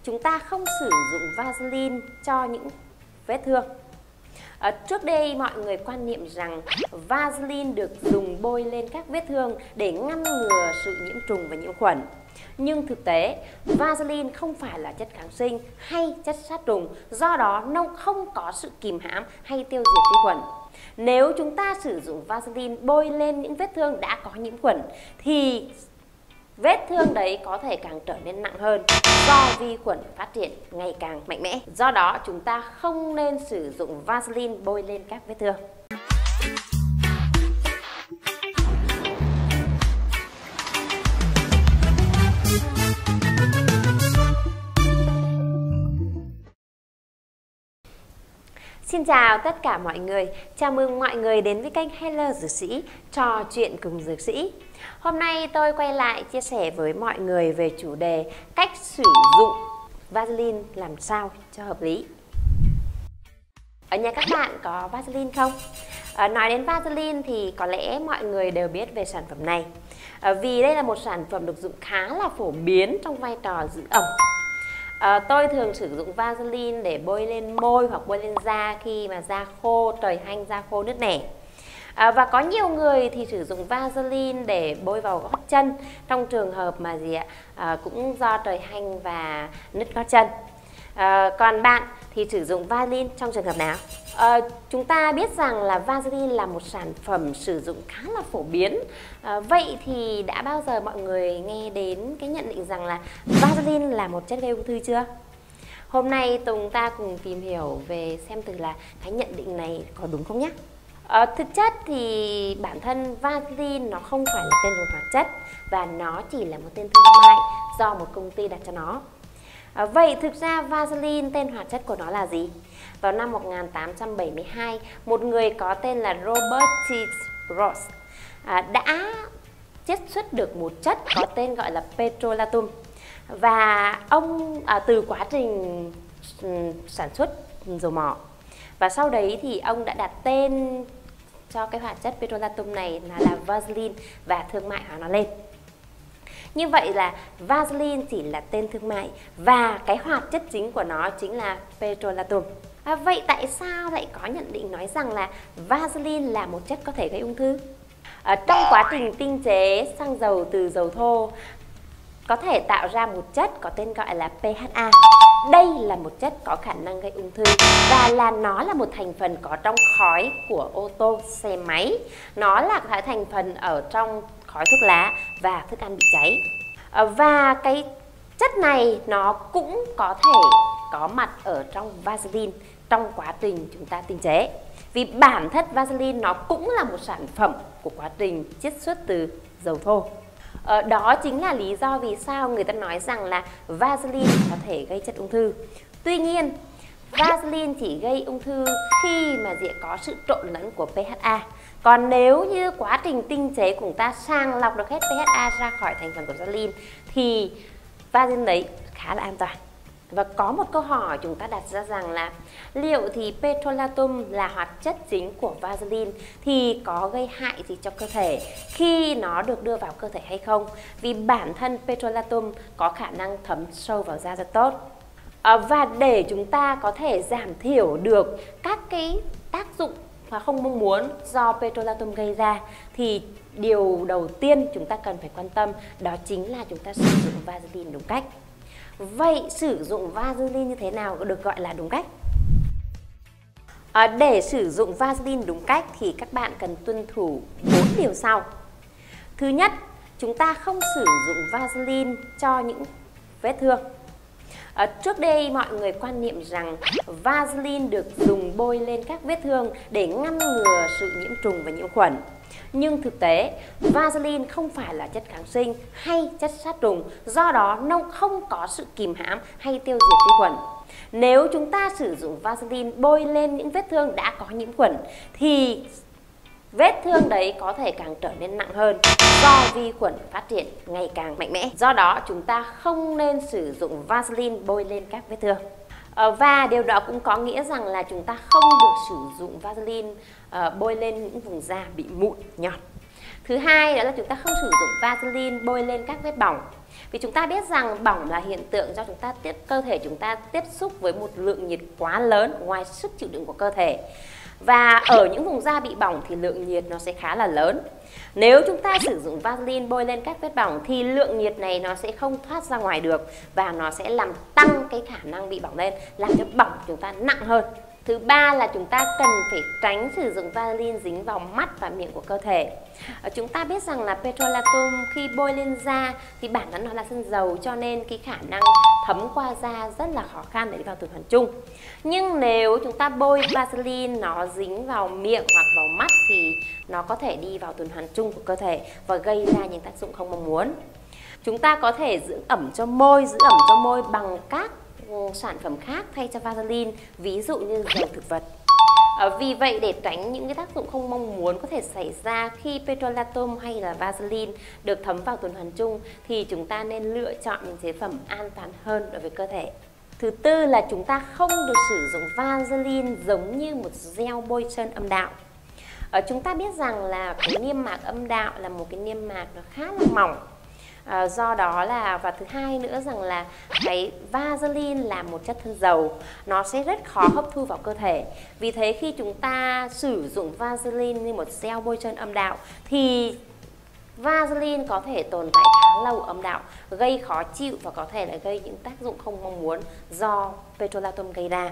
chúng ta không sử dụng Vaseline cho những vết thương. Trước đây mọi người quan niệm rằng Vaseline được dùng bôi lên các vết thương để ngăn ngừa sự nhiễm trùng và nhiễm khuẩn. Nhưng thực tế, Vaseline không phải là chất kháng sinh hay chất sát trùng, do đó nó không có sự kìm hãm hay tiêu diệt vi khuẩn. Nếu chúng ta sử dụng Vaseline bôi lên những vết thương đã có nhiễm khuẩn thì vết thương đấy có thể càng trở nên nặng hơn do vi khuẩn phát triển ngày càng mạnh mẽ. Do đó chúng ta không nên sử dụng Vaseline bôi lên các vết thương. Xin chào tất cả mọi người, chào mừng mọi người đến với kênh Hello Dược Sĩ, trò chuyện cùng dược sĩ. Hôm nay tôi quay lại chia sẻ với mọi người về chủ đề cách sử dụng Vaseline làm sao cho hợp lý. Ở nhà các bạn có Vaseline không? Nói đến Vaseline thì có lẽ mọi người đều biết về sản phẩm này, vì đây là một sản phẩm được dùng khá là phổ biến trong vai trò giữ ẩm. Tôi thường sử dụng Vaseline để bôi lên môi hoặc bôi lên da khi mà da khô, trời hanh, da khô nứt nẻ. Và có nhiều người thì sử dụng Vaseline để bôi vào gót chân trong trường hợp mà cũng do trời hanh và nứt gót chân. Còn bạn thì sử dụng Vaseline trong trường hợp nào? Chúng ta biết rằng là Vaseline là một sản phẩm sử dụng khá là phổ biến. Vậy thì đã bao giờ mọi người nghe đến cái nhận định rằng là Vaseline là một chất gây ung thư chưa? Hôm nay chúng ta cùng tìm hiểu về xem thử là cái nhận định này có đúng không nhé. Thực chất thì bản thân Vaseline nó không phải là tên một hoạt chất và nó chỉ là một tên thương mại do một công ty đặt cho nó. Vậy thực ra Vaseline tên hoạt chất của nó là gì? Vào năm 1872, một người có tên là Robert T. Ross đã chiết xuất được một chất có tên gọi là petrolatum. Và ông từ quá trình sản xuất dầu mỏ, và sau đấy thì ông đã đặt tên cho cái hoạt chất petrolatum này là Vaseline và thương mại hóa nó lên. Như vậy là Vaseline chỉ là tên thương mại và cái hoạt chất chính của nó chính là petrolatum. Vậy tại sao lại có nhận định nói rằng là Vaseline là một chất có thể gây ung thư? Trong quá trình tinh chế xăng dầu từ dầu thô có thể tạo ra một chất có tên gọi là PHA. Đây là một chất có khả năng gây ung thư và nó là một thành phần có trong khói của ô tô, xe máy. Nó là thành phần ở trong khói thuốc lá và thức ăn bị cháy. Và cái chất này nó cũng có thể có mặt ở trong Vaseline trong quá trình chúng ta tinh chế. Vì bản thân Vaseline nó cũng là một sản phẩm của quá trình chiết xuất từ dầu thô. Đó chính là lý do vì sao người ta nói rằng là Vaseline có thể gây chất ung thư. Tuy nhiên, Vaseline chỉ gây ung thư khi mà có sự trộn lẫn của PHA. Còn nếu như quá trình tinh chế của chúng ta sàng lọc được hết PHA ra khỏi thành phần của Vaseline thì Vaseline đấy khá là an toàn. Và có một câu hỏi chúng ta đặt ra rằng là liệu thì petrolatum là hoạt chất chính của Vaseline thì có gây hại gì cho cơ thể khi nó được đưa vào cơ thể hay không? Vì bản thân petrolatum có khả năng thấm sâu vào da rất tốt. Và để chúng ta có thể giảm thiểu được các cái tác dụng mà không mong muốn do petrolatum gây ra thì điều đầu tiên chúng ta cần phải quan tâm đó chính là chúng ta sử dụng Vaseline đúng cách. Vậy sử dụng Vaseline như thế nào được gọi là đúng cách? Để sử dụng Vaseline đúng cách thì các bạn cần tuân thủ 4 điều sau. Thứ nhất, chúng ta không sử dụng Vaseline cho những vết thương. Trước đây mọi người quan niệm rằng Vaseline được dùng bôi lên các vết thương để ngăn ngừa sự nhiễm trùng và nhiễm khuẩn. Nhưng thực tế, Vaseline không phải là chất kháng sinh hay chất sát trùng, do đó nó không có sự kìm hãm hay tiêu diệt vi khuẩn. Nếu chúng ta sử dụng Vaseline bôi lên những vết thương đã có nhiễm khuẩn thì vết thương đấy có thể càng trở nên nặng hơn do vi khuẩn phát triển ngày càng mạnh mẽ. Do đó chúng ta không nên sử dụng Vaseline bôi lên các vết thương. Và điều đó cũng có nghĩa rằng là chúng ta không được sử dụng Vaseline bôi lên những vùng da bị mụn, nhọt. Thứ hai đó là chúng ta không sử dụng Vaseline bôi lên các vết bỏng. Vì chúng ta biết rằng bỏng là hiện tượng do cơ thể chúng ta tiếp xúc với một lượng nhiệt quá lớn ngoài sức chịu đựng của cơ thể. Và ở những vùng da bị bỏng thì lượng nhiệt nó sẽ khá là lớn. Nếu chúng ta sử dụng Vaseline bôi lên các vết bỏng thì lượng nhiệt này nó sẽ không thoát ra ngoài được và nó sẽ làm tăng cái khả năng bị bỏng lên, làm cho bỏng chúng ta nặng hơn. Thứ ba là chúng ta cần phải tránh sử dụng Vaseline dính vào mắt và miệng của cơ thể. Chúng ta biết rằng là petrolatum khi bôi lên da thì bản thân nó là sơn dầu, cho nên cái khả năng thấm qua da rất là khó khăn để đi vào tuần hoàn chung. Nhưng nếu chúng ta bôi Vaseline nó dính vào miệng hoặc vào mắt thì nó có thể đi vào tuần hoàn chung của cơ thể và gây ra những tác dụng không mong muốn. Chúng ta có thể giữ ẩm cho môi bằng các sản phẩm khác thay cho Vaseline, ví dụ như dầu thực vật. Vì vậy để tránh những cái tác dụng không mong muốn có thể xảy ra khi petrolatum hay là Vaseline được thấm vào tuần hoàn chung thì chúng ta nên lựa chọn những chế phẩm an toàn hơn đối với cơ thể. Thứ tư là chúng ta không được sử dụng Vaseline giống như một gel bôi trơn âm đạo. Chúng ta biết rằng là cái niêm mạc âm đạo là một cái niêm mạc nó khá là mỏng. Do đó là, và thứ hai nữa rằng là cái Vaseline là một chất thân dầu, nó sẽ rất khó hấp thu vào cơ thể. Vì thế khi chúng ta sử dụng Vaseline như một gel bôi trơn âm đạo thì Vaseline có thể tồn tại khá lâu ở âm đạo, gây khó chịu và có thể là gây những tác dụng không mong muốn do petrolatum gây ra.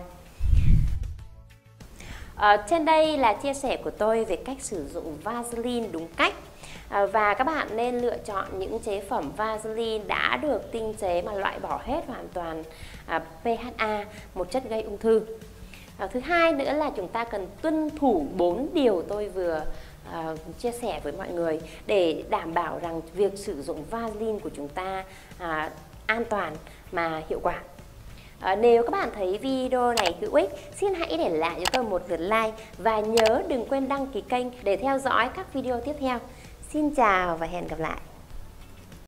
Trên đây là chia sẻ của tôi về cách sử dụng Vaseline đúng cách. Và các bạn nên lựa chọn những chế phẩm Vaseline đã được tinh chế mà loại bỏ hết hoàn toàn PHA, một chất gây ung thư. Thứ hai nữa là chúng ta cần tuân thủ 4 điều tôi vừa chia sẻ với mọi người để đảm bảo rằng việc sử dụng Vaseline của chúng ta an toàn mà hiệu quả. Nếu các bạn thấy video này hữu ích, xin hãy để lại cho tôi một lượt like và nhớ đừng quên đăng ký kênh để theo dõi các video tiếp theo. Xin chào và hẹn gặp lại.